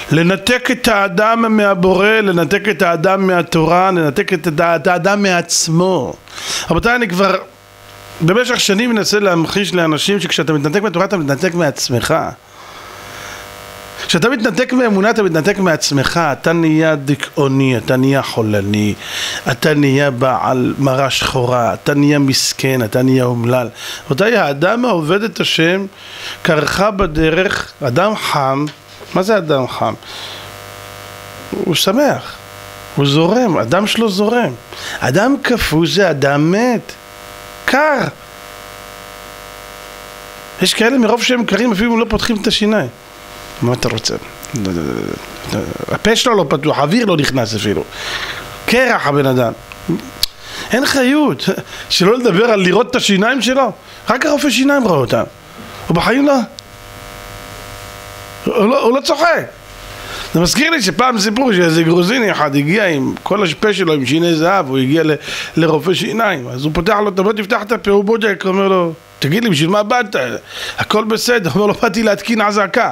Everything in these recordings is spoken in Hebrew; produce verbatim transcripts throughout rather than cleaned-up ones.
לנתק את האדם מהבורא, לנתק את האדם מהתורה, לנתק את האדם מעצמו. רבותיי, אני כבר במשך שנים מנסה להמחיש לאנשים שכשאתה מתנתק מהתורה אתה מתנתק מעצמך. כשאתה מתנתק מאמונה אתה מתנתק מעצמך, אתה נהיה דיכאוני, אתה נהיה חולני, אתה נהיה בעל מראה שחורה, אתה נהיה מסכן, אתה נהיה אומלל. רבותיי, האדם העובד את השם קרחה בדרך, אדם חם. מה זה אדם חם? הוא שמח, הוא זורם, אדם שלו זורם. אדם קפוא זה אדם מת, קר. יש כאלה מרוב שהם קרים אפילו לא פותחים את השיניים. מה אתה רוצה? הפה שלו לא פתוח, האוויר לא נכנס אפילו. קרח הבן אדם. אין חיות. שלא לדבר על לראות את השיניים שלו. רק הרופא שיניים רואה אותם. הוא בחיים לא. הוא לא, הוא לא צוחק. זה מזכיר לי שפעם סיפור שאיזה גרוזיני אחד הגיע עם כל השפה שלו עם שיני זהב, הוא הגיע ל, לרופא שיניים. אז הוא פותח לו, תבוא תפתח את הפה, הוא בודק, הוא אומר לו, תגיד לי, בשביל מה באת? הכל בסדר. הוא אומר לו, באתי להתקין אזעקה.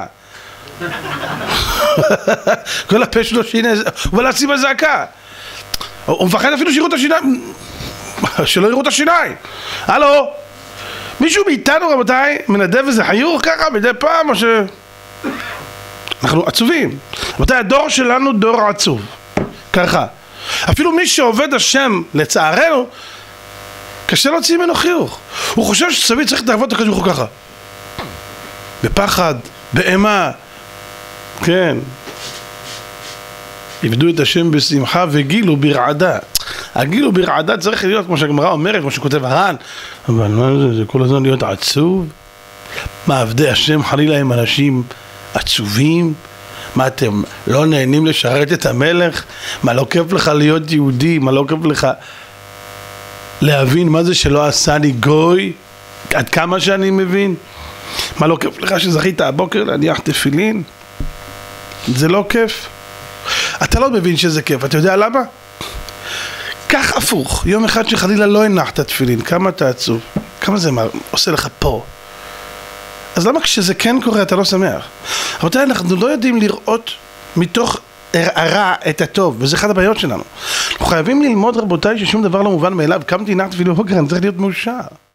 כל הפה שלו שיני זהב, הוא בא להשים אזעקה. הוא מפחד אפילו שיראו את השיניים, שלא יראו את השיניים. הלו? מישהו מאיתנו, רבותיי, מנדב איזה חיוך ככה מדי פעם, או ש... אנחנו עצובים. רבותיי, הדור שלנו דור עצוב. ככה. אפילו מי שעובד השם, לצערנו, קשה להוציא ממנו חיוך. הוא חושב שצבי צריך לעבוד את הקדוש ככה. בפחד, באימה. כן. עבדו את השם בשמחה וגילו ברעדה. הגילו ברעדה צריך להיות, כמו שהגמרא אומרת, כמו שכותב הר"ן. אבל מה זה? זה כל הזמן להיות עצוב? מה, עבדי השם חלילה הם אנשים עצובים? מה, אתם לא נהנים לשרת את המלך? מה, לא כיף לך להיות יהודי? מה, לא כיף לך להבין מה זה שלא עשני גוי? עד כמה שאני מבין? מה, לא כיף לך שזכית הבוקר להניח תפילין? זה לא כיף. אתה לא מבין שזה כיף. אתה יודע למה? כך הפוך. יום אחד שחלילה לא הנחת תפילין, כמה אתה עצוב? כמה זה מה, עושה לך פה? אז למה כשזה כן קורה אתה לא שמח? רבותיי, אנחנו לא יודעים לראות מתוך הרע את הטוב, וזה אחד הבעיות שלנו. אנחנו חייבים ללמוד, רבותיי, ששום דבר לא מובן מאליו. קמתי, הנחתי תפילין בבוקר, אני צריך להיות מאושר.